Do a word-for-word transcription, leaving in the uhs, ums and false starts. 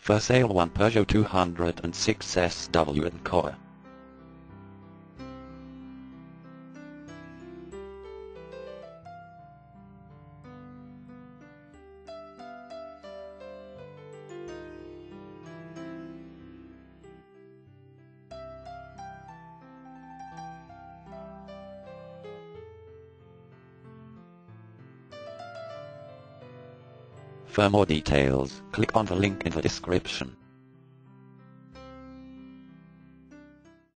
For sale one Peugeot two hundred six S W Aincourt. For more details, click on the link in the description.